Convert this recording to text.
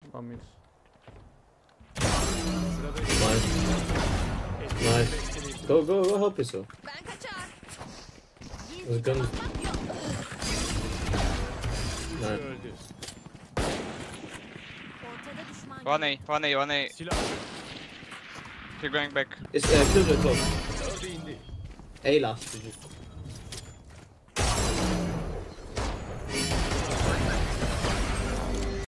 One minute. Nice. Nice. Go help yourself. There's a gun. No. One A. You're going back. It's Killjoy close. A last.